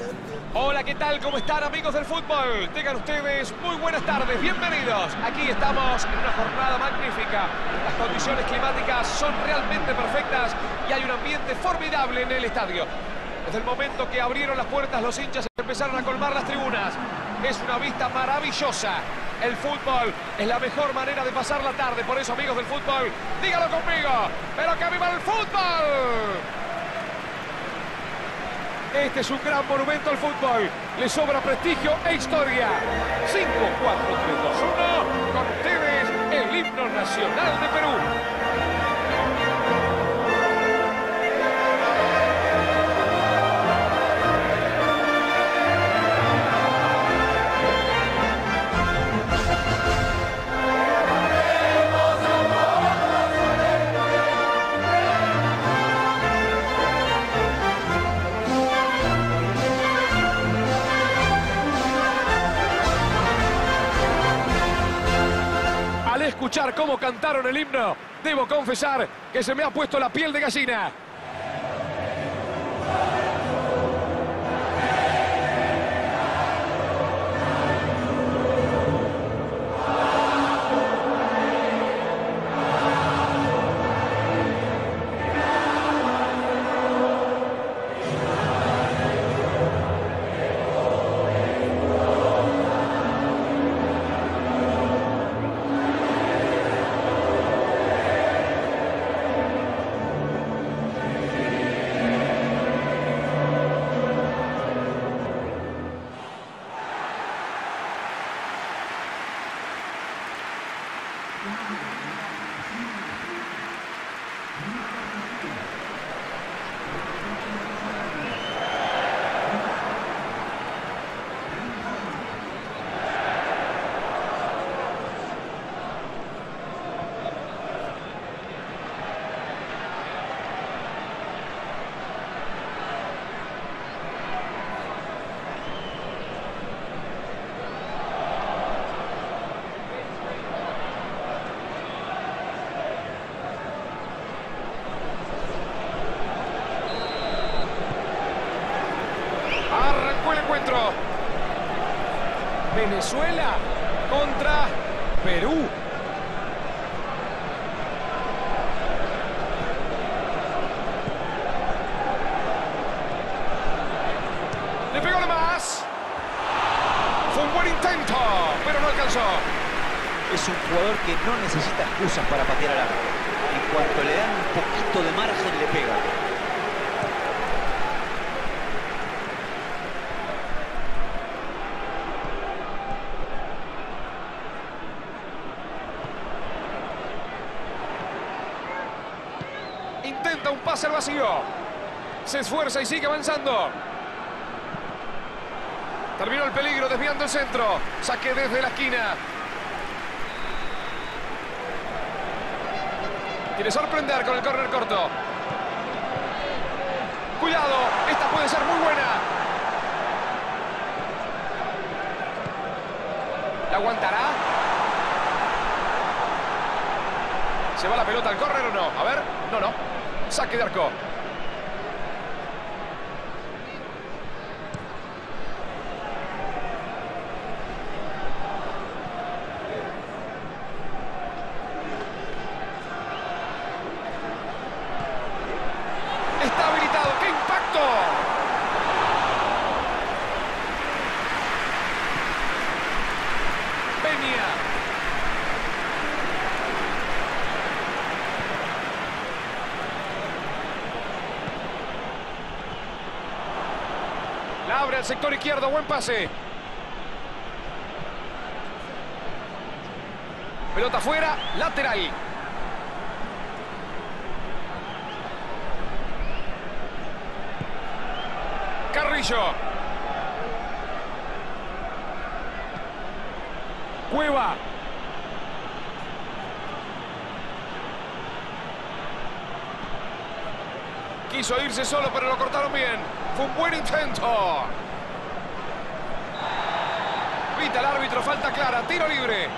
Hola, ¿qué tal? ¿Cómo están, amigos del fútbol? Tengan ustedes muy buenas tardes, bienvenidos. Aquí estamos en una jornada magnífica. Las condiciones climáticas son realmente perfectas y hay un ambiente formidable en el estadio. Desde el momento que abrieron las puertas, los hinchas empezaron a colmar las tribunas. Es una vista maravillosa. El fútbol es la mejor manera de pasar la tarde. Por eso, amigos del fútbol, díganlo conmigo. ¡Pero que viva el fútbol! Este es un gran monumento al fútbol. Le sobra prestigio e historia. 5, 4, 3, 2, 1. Con ustedes, el himno nacional de Perú. Escuchar cómo cantaron el himno, debo confesar que se me ha puesto la piel de gallina. Venezuela contra Perú. Le pegó de más. Fue un buen intento, pero no alcanzó. Es un jugador que no necesita excusas para patear al arco. En cuanto le dan un poquito de margen, le pega. Intenta un pase al vacío. Se esfuerza y sigue avanzando. Terminó el peligro desviando el centro. Saque desde la esquina. Quiere sorprender con el córner corto. Cuidado, esta puede ser muy buena. ¿La aguantará? ¿Se va la pelota al córner o no? A ver, no. Saque de arco. Está habilitado. ¡Qué impacto! Peña. La abre al sector izquierdo, buen pase. Pelota afuera, lateral. Carrillo. Cueva. Quiso irse solo, pero lo cortaron bien. Fue un buen intento. Pita el árbitro, falta clara, tiro libre.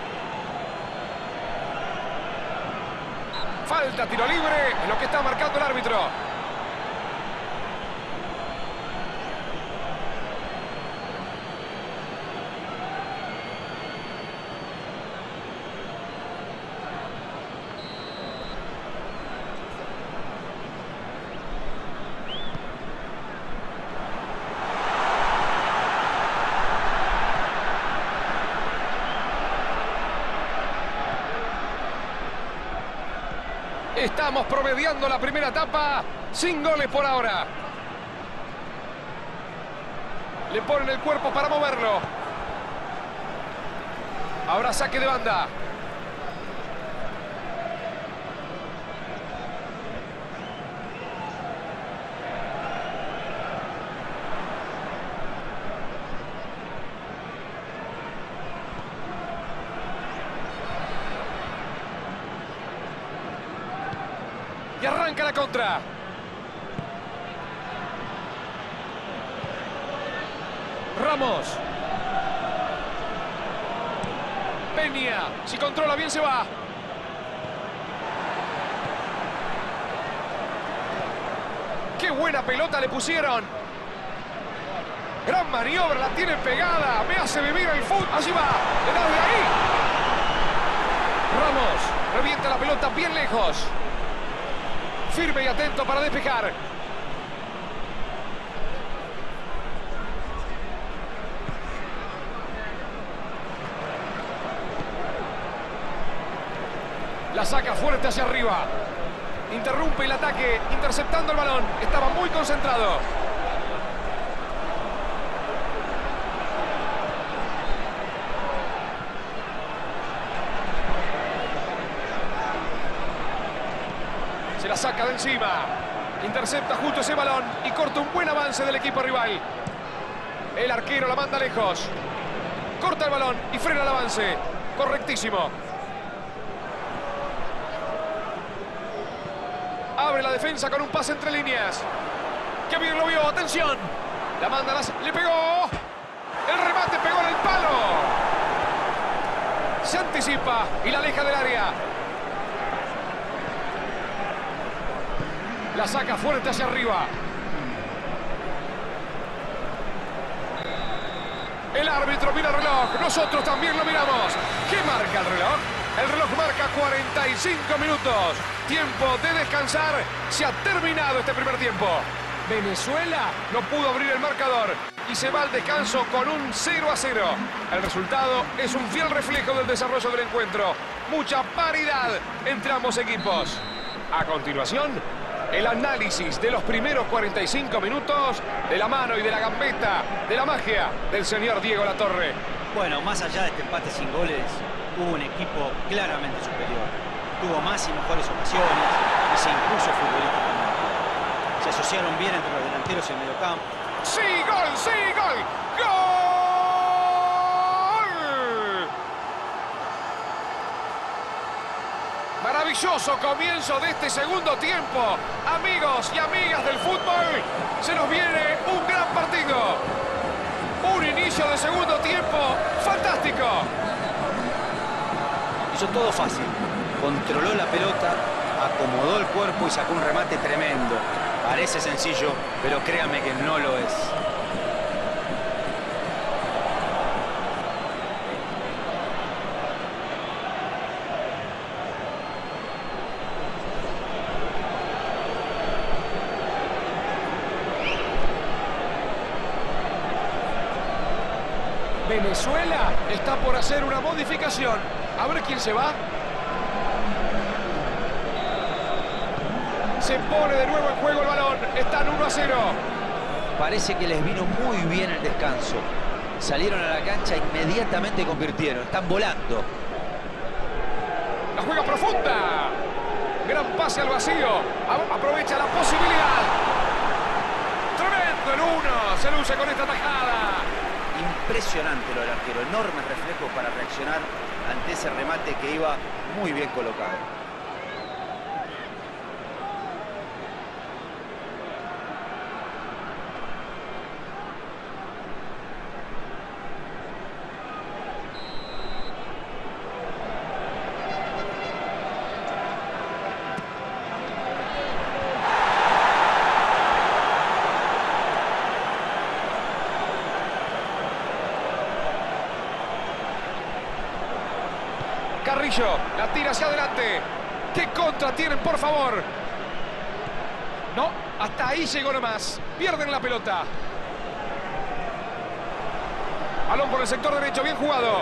Falta, tiro libre, es lo que está marcando el árbitro. Estamos promediando la primera etapa, sin goles por ahora. Le ponen el cuerpo para moverlo. Ahora saque de banda. Y arranca la contra. Ramos. Peña. Si controla bien se va. ¡Qué buena pelota le pusieron! Gran maniobra, la tiene pegada. Me hace vivir el fútbol. Allí va. Le da de ahí. Ramos. Revienta la pelota bien lejos. Firme y atento para despejar. La saca fuerte hacia arriba. Interrumpe el ataque, interceptando el balón. Estaba muy concentrado. Se la saca de encima. Intercepta justo ese balón y corta un buen avance del equipo rival. El arquero la manda lejos. Corta el balón y frena el avance. Correctísimo. Abre la defensa con un pase entre líneas. ¡Qué bien lo vio! ¡Atención! La manda, le pegó. El remate pegó en el palo. Se anticipa y la aleja del área. La saca fuerte hacia arriba. El árbitro mira el reloj. Nosotros también lo miramos. ¿Qué marca el reloj? El reloj marca 45 minutos. Tiempo de descansar. Se ha terminado este primer tiempo. Venezuela no pudo abrir el marcador y se va al descanso con un 0-0. El resultado es un fiel reflejo del desarrollo del encuentro. Mucha paridad entre ambos equipos. A continuación, el análisis de los primeros 45 minutos de la mano y de la gambeta, de la magia del señor Diego Latorre. Bueno, más allá de este empate sin goles, hubo un equipo claramente superior. Tuvo más y mejores ocasiones y se impuso futbolísticamente. Se asociaron bien entre los delanteros y el mediocampo. ¡Sí, gol! ¡Sí, gol! ¡Gol! Maravilloso comienzo de este segundo tiempo. Amigos y amigas del fútbol, se nos viene un gran partido. Un inicio de segundo tiempo fantástico. Hizo todo fácil. Controló la pelota, acomodó el cuerpo y sacó un remate tremendo. Parece sencillo, pero créanme que no lo es. Venezuela está por hacer una modificación. A ver quién se va. Se pone de nuevo en juego el balón. Están 1-0. Parece que les vino muy bien el descanso. Salieron a la cancha e inmediatamente convirtieron. Están volando. La juega profunda. Gran pase al vacío. Aprovecha la posibilidad. Tremendo el 1. Se luce con esta tajada. Impresionante lo del arquero. Enormes reflejos para reaccionar ante ese remate que iba muy bien colocado. Carrillo, la tira hacia adelante. ¿Qué contra tienen, por favor? No, hasta ahí llegó nomás. Pierden la pelota. Balón por el sector derecho, bien jugado.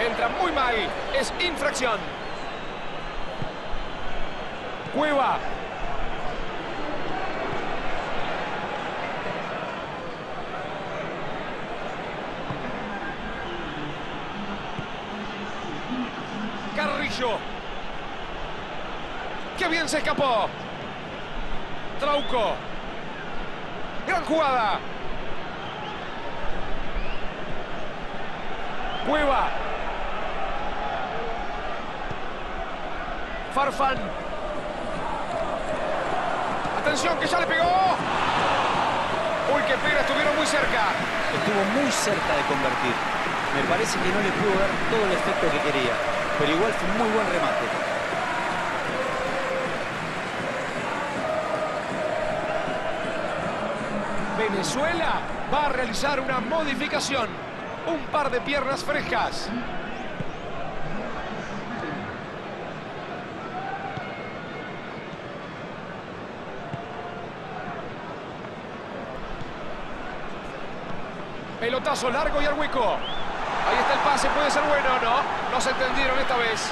entra muy mal. Es infracción. Cueva. Carrillo. ¡Qué bien se escapó! Trauco. Gran jugada. Cueva. Farfán. Atención, que ya le pegó. Uy, qué pena, estuvieron muy cerca. Estuvo muy cerca de convertir. Me parece que no le pudo dar todo el efecto que quería, pero igual fue un muy buen remate. Venezuela va a realizar una modificación. Un par de piernas frescas. Pelotazo largo y al hueco. Ahí está el pase, puede ser bueno. No se entendieron esta vez.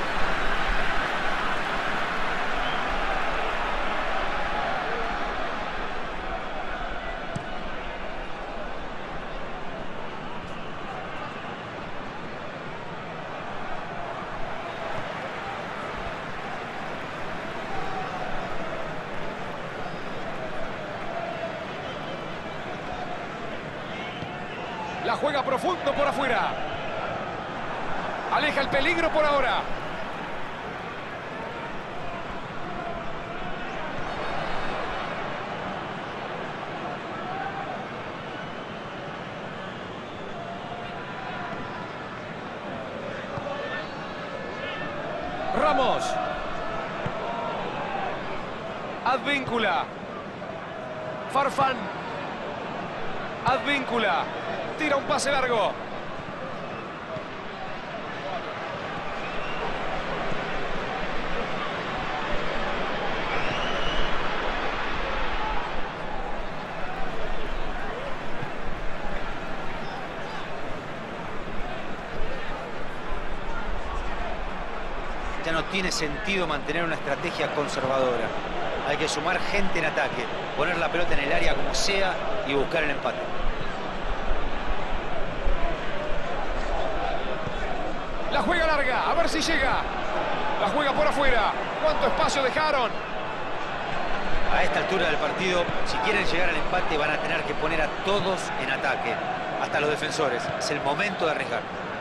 La juega profundo por afuera. Aleja el peligro por ahora. Ramos. Advíncula. Farfán. Advíncula. Tira un pase largo. Ya no tiene sentido mantener una estrategia conservadora. Hay que sumar gente en ataque, poner la pelota en el área como sea y buscar el empate. La juega larga, a ver si llega. La juega por afuera. ¿Cuánto espacio dejaron? A esta altura del partido, si quieren llegar al empate, van a tener que poner a todos en ataque, hasta los defensores. Es el momento de arriesgar.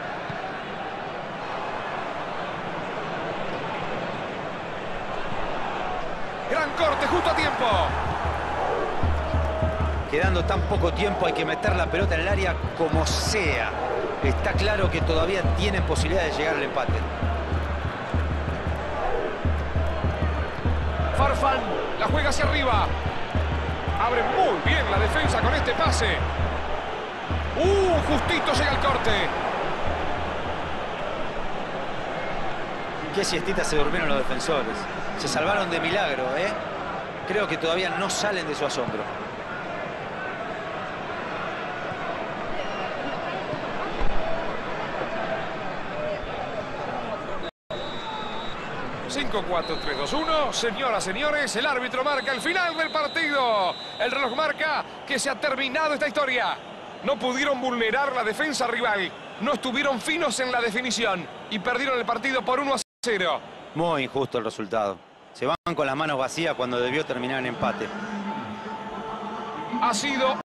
Gran corte, justo a tiempo. Quedando tan poco tiempo, hay que meter la pelota en el área como sea. Está claro que todavía tienen posibilidad de llegar al empate. Farfán, la juega hacia arriba. Abre muy bien la defensa con este pase. Justito llega el corte. Qué siestita se durmieron los defensores. Se salvaron de milagro, ¿eh? Creo que todavía no salen de su asombro. Cinco, 4, 3, 2, 1. Señoras, señores, el árbitro marca el final del partido. El reloj marca que se ha terminado esta historia. No pudieron vulnerar la defensa rival. No estuvieron finos en la definición. Y perdieron el partido por 1-0. Muy injusto el resultado. Se van con las manos vacías cuando debió terminar en empate. Ha sido